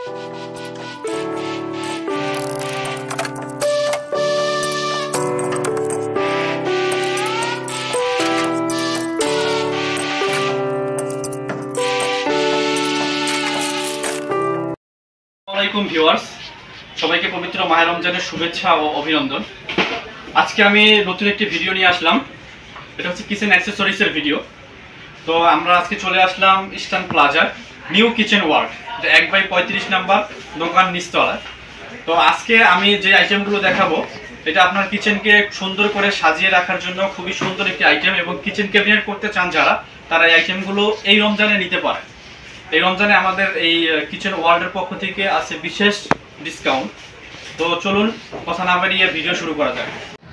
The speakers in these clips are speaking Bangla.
ভিউয়ার্স, সবাইকে পবিত্র মাহে রমজানের শুভেচ্ছা ও অভিনন্দন। আজকে আমি নতুন একটি ভিডিও নিয়ে আসলাম। এটা হচ্ছে কিচেন অ্যাক্সেসরিজের ভিডিও। তো আমরা আজকে চলে আসলাম ইস্টার্ন প্লাজার নিউ কিচেন ওয়ার্ল্ড, এটা 1/35 নাম্বার দোকান নিচতলা। তো আজকে আমি যে আইটেমগুলো দেখাবো এটা আপনার কিচেনকে সুন্দর করে সাজিয়ে রাখার জন্য খুবই সুন্দর একটি আইটেম, এবং কিচেন ক্যাবিনেট করতে চান যারা, তারা এই আইটেমগুলো এই রমজানে নিতে পারে। এই রমজানে আমাদের এই কিচেন ওয়ার্ল্ডের পক্ষ থেকে আছে বিশেষ ডিসকাউন্ট। তো চলুন কথা না বাড়িয়ে ভিডিও শুরু করা যাক।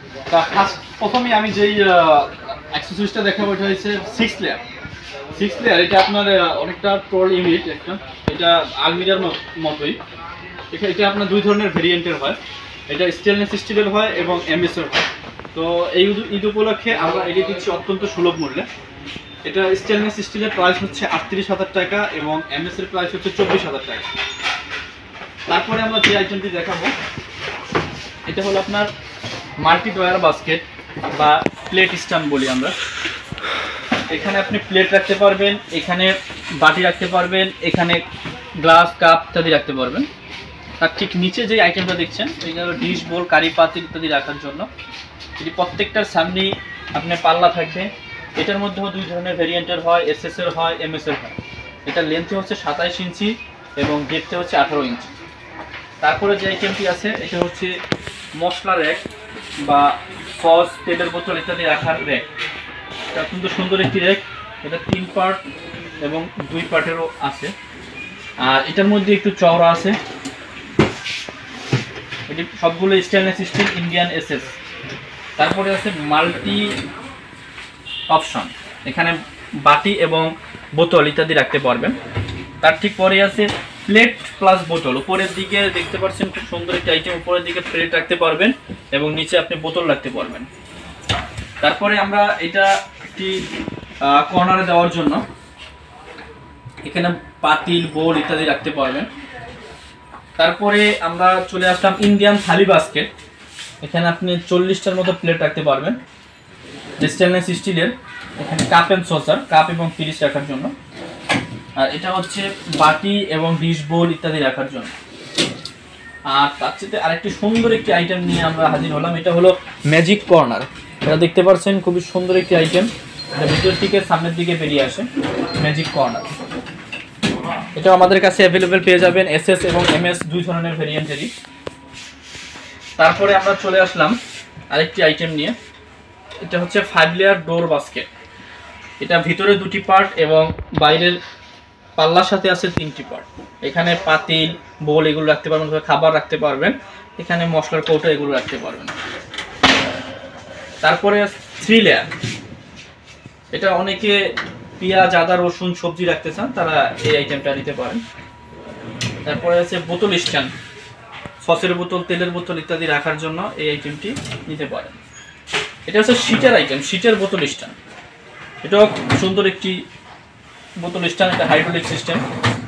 প্রথমে আমি যেই অ্যাক্সেসরিজটা দেখাবো এটা হচ্ছে 6 লেয়ার। এটা আপনার অনেকটা টল ইউনিট একটা, এটা আলমিরার মতোই। এটা আপনার দুই ধরনের ভেরিয়েন্টের হয়, এটা স্টেনলেস স্টিলের হয় এবং এমএস এর হয়। তো এই ঈদ উপলক্ষে আমরা এটি দিচ্ছি অত্যন্ত সুলভ মূল্যে। এটা স্টেনলেস স্টিলের প্রাইস হচ্ছে 38,000 টাকা এবং এমএস এর প্রাইস হচ্ছে 24,000 টাকা। তারপরে আমরা যে আইটেমটি দেখাবো এটা হলো আপনার মাল্টি ড্রয়ার বাস্কেট বা প্লেট স্ট্যান্ড বলি আমরা। এখানে আপনি প্লেট রাখতে পারবেন, এখানে বাটি রাখতে পারবেন, এখানে গ্লাস কাপ ইত্যাদি রাখতে পারবেন। তার ঠিক নিচে যে আইটেমটা দেখছেন এটা হলো ডিশ বোল, কারি পাতিল ইত্যাদি রাখার জন্য। এটি প্রত্যেকটার সামনেই আপনার পাল্লা থাকবে। এটার মধ্যেও দুই ধরনের ভেরিয়েন্টের হয়, এসএস এর হয়, এমএস এর হয়। এটা লেন্থে হচ্ছে 27 ইঞ্চি এবং ডেপথে হচ্ছে 18 ইঞ্চি। তারপরে যে আইটেমটি আছে এটা হচ্ছে মশলা র্যাক বা সস, তেলের বোতল ইত্যাদি রাখার র্যাক। এটা অত্যন্ত সুন্দর একটি র্যাক। এটা 3 পার্ট এবং 2 পার্টেরও আছে, আর এটার মধ্যে একটু চওড়া আছে। এটি সবগুলো স্টেনলেস স্টিল ইন্ডিয়ান এসএস। তারপরে আছে মাল্টি অপশন, এখানে বাটি এবং বোতল ইত্যাদি রাখতে পারবেন। তার ঠিক পরে আছে প্লেট প্লাস বোতল। উপরের দিকে দেখতে পাচ্ছেন খুব সুন্দর একটি আইটেম, উপরের দিকে প্লেট রাখতে পারবেন এবং নিচে আপনি বোতল রাখতে পারবেন। তারপরে আমরা এটা একটি কর্নারে দেওয়ার জন্য এখানে পাতিল, বোল ইত্যাদি রাখতে পারবেন। তারপরে আমরা চলে আসলাম ইন্ডিয়ান থালি বাস্কেট। এখানে আপনি 40টার মতো প্লেট রাখতে পারবেন, স্টেনলেস স্টিলের। এখানে কাপ এন্ড সসার, কাপ এবং পিরিচ রাখার জন্য। আর এটা হচ্ছে বাটি এবং ডিশ বোল ইত্যাদি রাখার জন্য। আর তার সাথে আরেকটি সুন্দর একটি আইটেম নিয়ে আমরা হাজির হলাম, এটা হলো ম্যাজিক কর্নার। এটা দেখতে পাচ্ছেন খুবই সুন্দর একটি আইটেম, এটা ভিতর থেকে সামনের দিকে বেরিয়ে আসে, ম্যাজিক কর্নার। এটা আমাদের কাছে অ্যাভেলেবেল পেয়ে যাবেন এসএস এবং এমএস দুই ধরনের ভেরিয়েন্টেরই। তারপরে আমরা চলে আসলাম আরেকটি আইটেম নিয়ে, এটা হচ্ছে 5 লেয়ার ডোর বাস্কেট। এটা ভিতরে 2টি পার্ট এবং বাইরের পাল্লার সাথে আছে 3টি পার্ট। এখানে পাতিল, বোল এগুলো রাখতে পারবেন, খাবার রাখতে পারবেন, এখানে মশলার কৌটো এগুলো রাখতে পারবেন। তারপরে 3 লেয়ার, এটা অনেকে পেঁয়াজ, আদা, রসুন, সবজি রাখতে চান, তারা এই আইটেমটা নিতে পারেন। তারপরে আছে বোতল স্ট্যান্ড, সসের বোতল, তেলের বোতল ইত্যাদি রাখার জন্য এই আইটেমটি নিতে পারেন। এটা হচ্ছে শীটের আইটেম, শীটের বোতল স্ট্যান্ড। এটাও সুন্দর একটি বোতল স্ট্যান্ড, এটা হাইড্রোলিক সিস্টেম।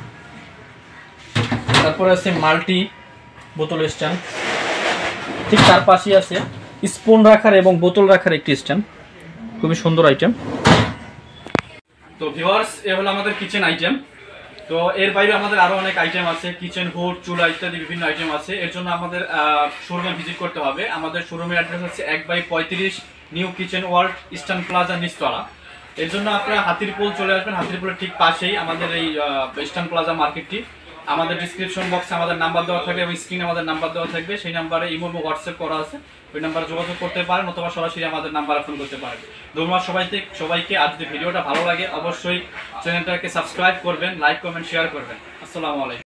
তারপরে আছে মাল্টি বোতল স্ট্যান্ড, ঠিক তার পাশেই আছে স্পুন রাখার এবং বোতল রাখার একটি স্ট্যান্ড, খুবই সুন্দর আইটেম। তো ভিউয়ার্স, এ হলো আমাদের কিচেন আইটেম। তো এর বাইরে আমাদের আরো অনেক আইটেম আছে, কিচেন হুড, চুলা ইত্যাদি বিভিন্ন আইটেম আছে। এর জন্য আমাদের শোরুমে ভিজিট করতে হবে। আমাদের শোরুমের অ্যাড্রেস হচ্ছে 1/35 new kitchen world, eastern plaza নিচতলা। এর জন্য আপনারা হাতিরপুল চলে আসবেন, হাতিরপুলের ঠিক পাশেই আমাদের এই ইস্টার্ন প্লাজা মার্কেটটি। আমাদের ডিসক্রিপশন বক্সে আমাদের নাম্বার দেওয়া থাকবে এবং স্ক্রিনে আমাদের নাম্বার দেওয়া থাকবে। সেই নাম্বারে ইমো বা হোয়াটসঅ্যাপ করা আছে, ওই নাম্বারে যোগাযোগ করতে পারেন অথবা সরাসরি আমাদের নাম্বারে ফোন করতে পারেন। ধন্যবাদ সবাইকে। আর যদি ভিডিওটা ভালো লাগে অবশ্যই চ্যানেলটাকে সাবস্ক্রাইব করবেন, লাইক, কমেন্ট, শেয়ার করবেন। আসসালামু আলাইকুম।